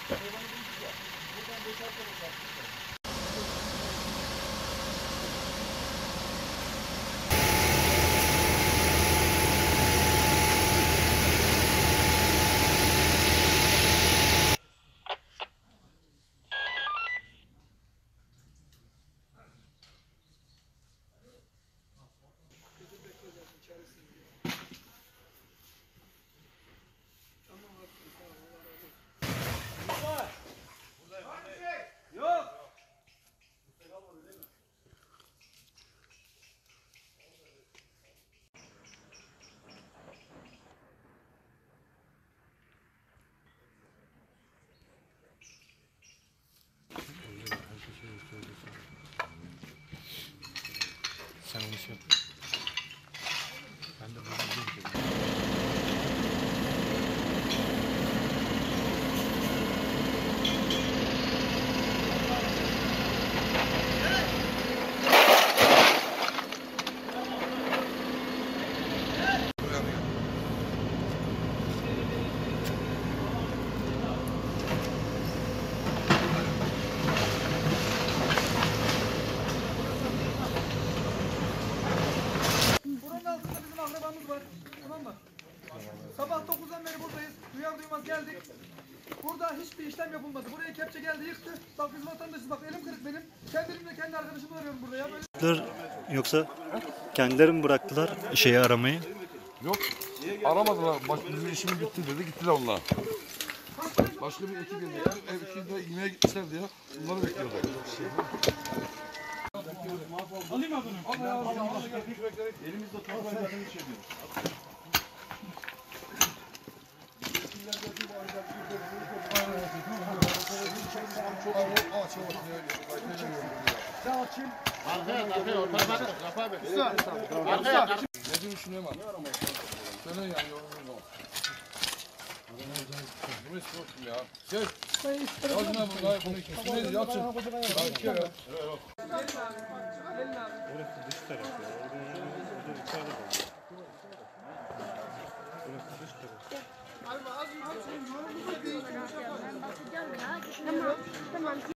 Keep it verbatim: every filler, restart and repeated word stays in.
Sen onu şey yap. Ben de bunu yapayım. Tamam mı? Sabah dokuzdan beri buradayız. Duyar duymaz geldik. Burada hiçbir işlem yapılmadı. Buraya kepçe geldi yıktı. Bak biz vatandaşız. Bak elim kırık benim. Kendi elimle kendi arkadaşımı arıyorum burada ya. Böyle... Yoksa kendileri mi bıraktılar şeyi aramayı? Yok. Aramadılar. Baş, bizim işimiz bitti dedi. Gittiler onlar. Başka bir ekip geldi. Ev ikide yemeğe gitmişler diye. Bunları bekliyorlar. Alayım mı bunu? Al ya. Elimizde torbayla bir şey diyor. Arkaya, arkaya, ortaya bak. Rafa Bey. Arkaya, arkaya. Ne diyor şunu hemen? Söyle yani yorumunu o. Bu ne sortum ya? Gel. Yalçın abi bunu bunu kim? Neydi Yalçın? Gel ya. Orası dış taraf ya. Orada, orada içeride